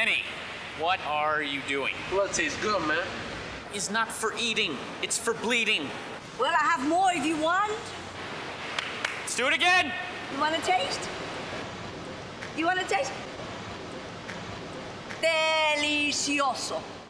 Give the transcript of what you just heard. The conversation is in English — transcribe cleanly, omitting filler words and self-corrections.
Benny, what are you doing? Well, it tastes good, man. It's not for eating, it's for bleeding. Well, I have more if you want. Let's do it again. You want to taste? You want to taste? Delicioso.